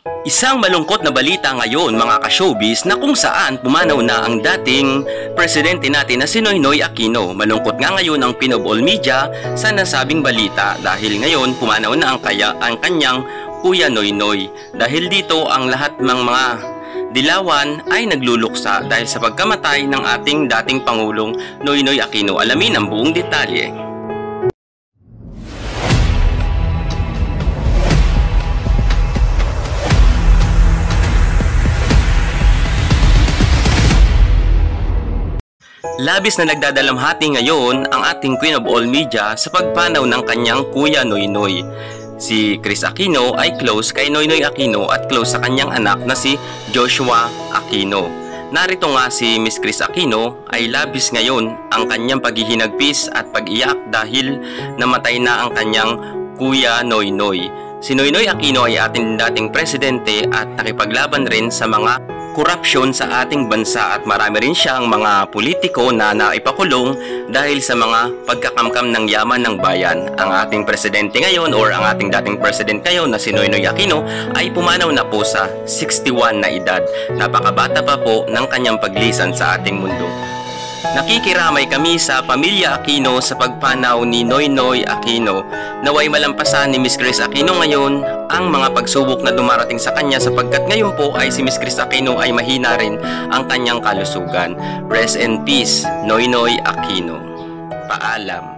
Isang malungkot na balita ngayon mga ka-showbiz na kung saan pumanaw na ang dating presidente natin na si Noynoy Aquino. Malungkot nga ngayon ang Pinoy All Media sa nasabing balita dahil ngayon pumanaw na ang kanyang Kuya Noynoy. Dahil dito ang lahat ng mga dilawan ay nagluluksa dahil sa pagkamatay ng ating dating Pangulong Noynoy Aquino. Alamin ang buong detalye. Labis na nagdadalamhati ngayon ang ating Queen of All Media sa pagpanaw ng kanyang Kuya Noynoy. Si Kris Aquino ay close kay Noynoy Aquino at close sa kanyang anak na si Joshua Aquino. Narito nga si Miss Kris Aquino ay labis ngayon ang kanyang paghihinagpis at pag-iyak dahil namatay na ang kanyang Kuya Noynoy. Si Noynoy Aquino ay ating dating presidente at nakipaglaban rin sa mga korupsyon sa ating bansa at marami rin siyang mga politiko na naipakulong dahil sa mga pagkakamkam ng yaman ng bayan. Ang ating presidente ngayon or ang ating dating president ngayon na si Noynoy Aquino ay pumanaw na po sa 61 na edad. Napakabata pa po ng kanyang paglisan sa ating mundo. Nakikiramay kami sa pamilya Aquino sa pagpanaw ni Noynoy Aquino. Naway malampasan ni Miss Kris Aquino ngayon ang mga pagsubok na dumarating sa kanya sapagkat ngayon po ay si Miss Kris Aquino ay mahina rin ang kanyang kalusugan. Rest in peace, Noynoy Aquino. Paalam.